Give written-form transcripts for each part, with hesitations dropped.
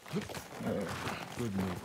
Good move.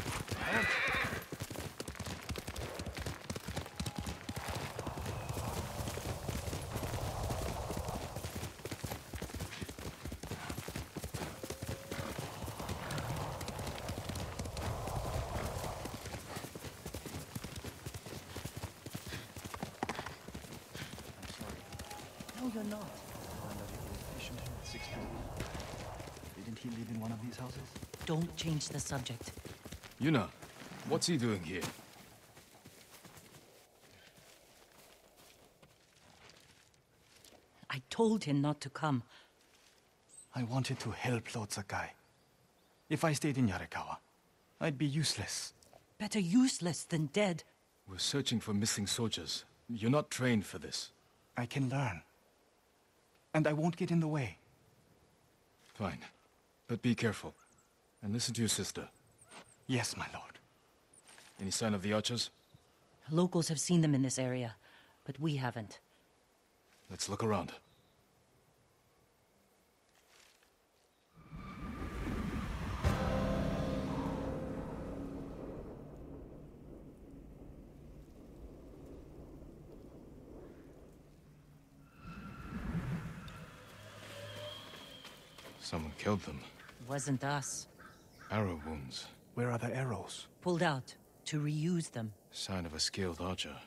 No, you're not. Didn't he live in one of these houses? Don't change the subject. Yuna, what's he doing here? I told him not to come. I wanted to help Lord Sakai. If I stayed in Yarikawa, I'd be useless. Better useless than dead. We're searching for missing soldiers. You're not trained for this. I can learn. And I won't get in the way. Fine. But be careful. And listen to your sister. Yes, my lord. Any sign of the archers? Locals have seen them in this area, but we haven't. Let's look around. Someone killed them. Wasn't us. Arrow wounds. Where are the arrows? Pulled out to reuse them. Sign of a skilled archer.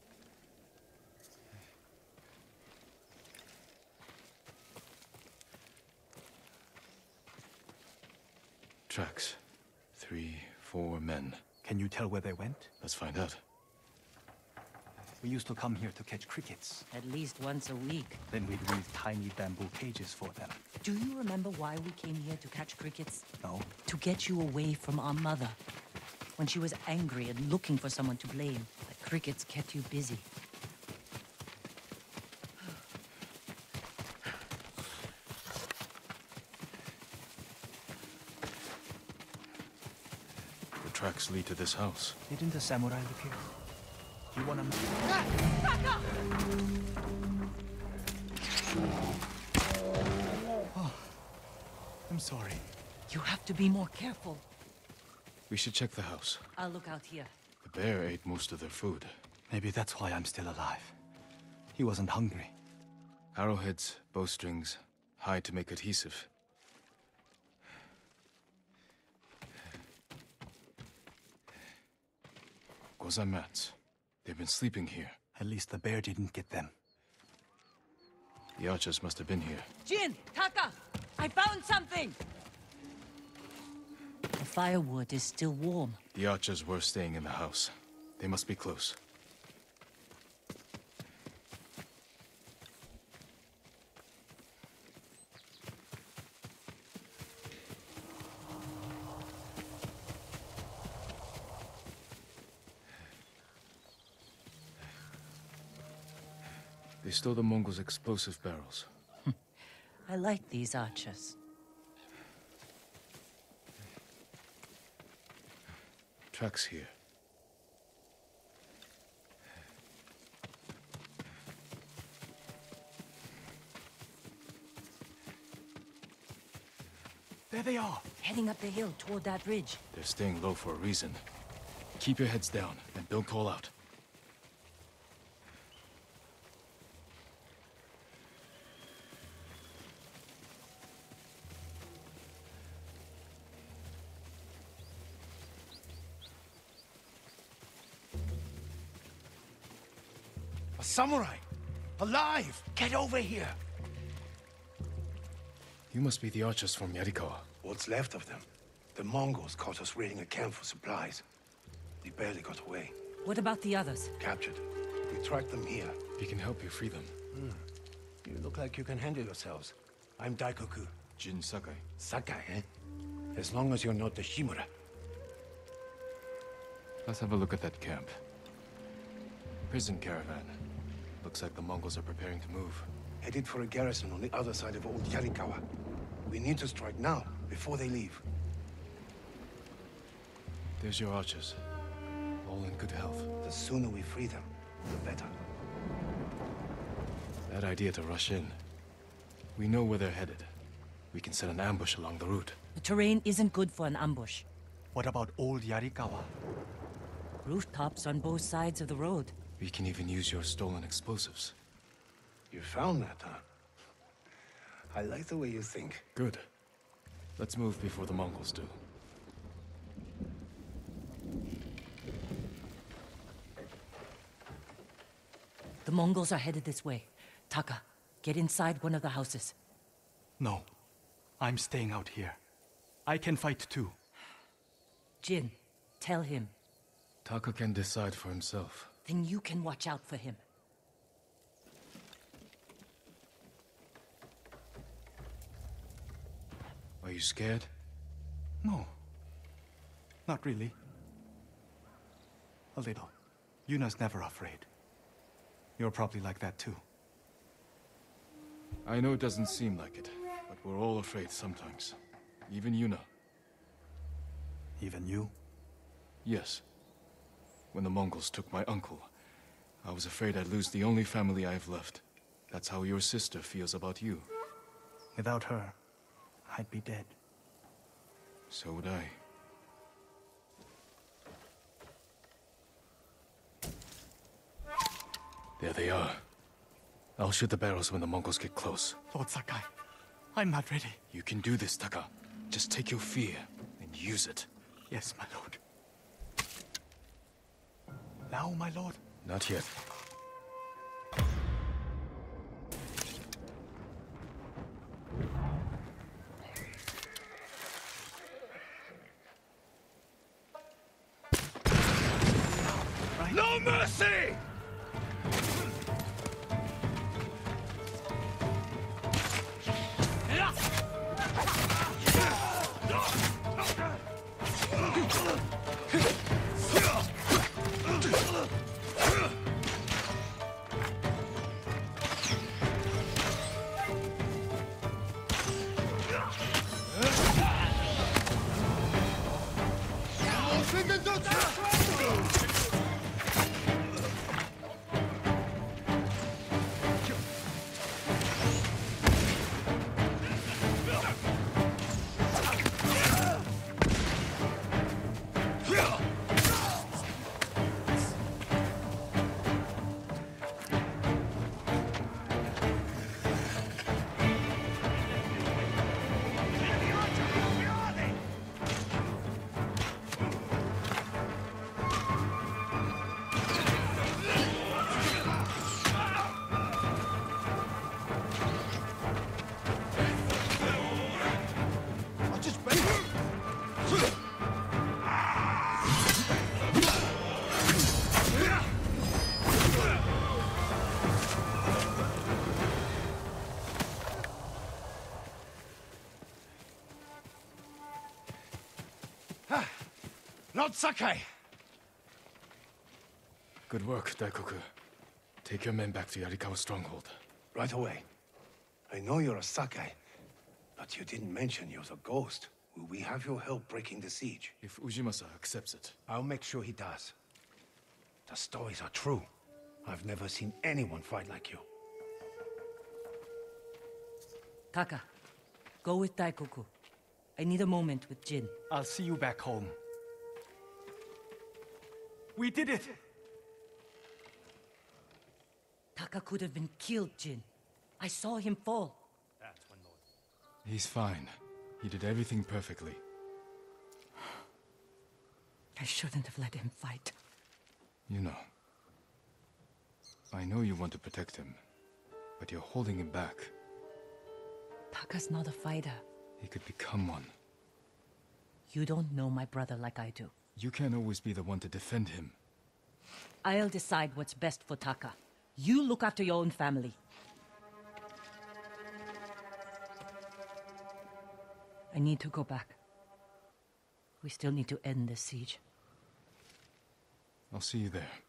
Tracks. 3, 4 men. Can you tell where they went? Let's find out. We used to come here to catch crickets. At least once a week. Then we'd weave tiny bamboo cages for them. Do you remember why we came here to catch crickets? No? To get you away from our mother. When she was angry and looking for someone to blame, the crickets kept you busy. The tracks lead to this house. Didn't the samurai live here? You wanna... Oh, I'm sorry. You have to be more careful. We should check the house. I'll look out here. The bear ate most of their food. Maybe that's why I'm still alive. He wasn't hungry. Arrowheads, bowstrings, hide to make adhesive. Gozan mats. They've been sleeping here. At least the bear didn't get them. The archers must have been here. Jin! Taka! I found something! The firewood is still warm. The archers were staying in the house. They must be close. They stole the Mongols' explosive barrels. I like these archers. Tracks here. There they are! Heading up the hill toward that ridge. They're staying low for a reason. Keep your heads down and don't call out. A samurai! Alive! Get over here! You must be the archers from Yarikawa. What's left of them? The Mongols caught us raiding a camp for supplies. We barely got away. What about the others? Captured. We tracked them here. We can help you free them. You look like you can handle yourselves. I'm Daikoku. Jin Sakai. Sakai, eh? As long as you're not the Shimura. Let's have a look at that camp. Prison caravan. Looks like the Mongols are preparing to move. Headed for a garrison on the other side of Old Yarikawa. We need to strike now, before they leave. There's your archers. All in good health. The sooner we free them, the better. Bad idea to rush in. We know where they're headed. We can set an ambush along the route. The terrain isn't good for an ambush. What about old Yarikawa? Rooftops on both sides of the road. We can even use your stolen explosives. You found that, huh? I like the way you think. Good. Let's move before the Mongols do. The Mongols are headed this way. Taka, get inside one of the houses. No. I'm staying out here. I can fight too. Jin, tell him. Taka can decide for himself. Then you can watch out for him. Are you scared? No. Not really. A little. Yuna's never afraid. You're probably like that too. I know it doesn't seem like it, but we're all afraid sometimes. Even Yuna. Even you? Yes. When the Mongols took my uncle, I was afraid I'd lose the only family I have left. That's how your sister feels about you. Without her, I'd be dead. So would I. There they are. I'll shoot the barrels when the Mongols get close. Lord Sakai, I'm not ready. You can do this, Taka. Just take your fear and use it. Yes, my lord. Now, my lord? Not yet. No mercy! Lord Sakai! Good work, Daikoku. Take your men back to Yarikawa stronghold. Right away. I know you're a Sakai, but you didn't mention you're a ghost. Will we have your help breaking the siege? If Ujimasa accepts it. I'll make sure he does. The stories are true. I've never seen anyone fight like you. Taka, go with Daikoku. I need a moment with Jin. I'll see you back home. We did it! Taka could have been killed, Jin. I saw him fall. He's fine. He did everything perfectly. I shouldn't have let him fight. You know. I know you want to protect him, but you're holding him back. Taka's not a fighter. He could become one. You don't know my brother like I do. You can't always be the one to defend him. I'll decide what's best for Taka. You look after your own family. I need to go back. We still need to end this siege. I'll see you there.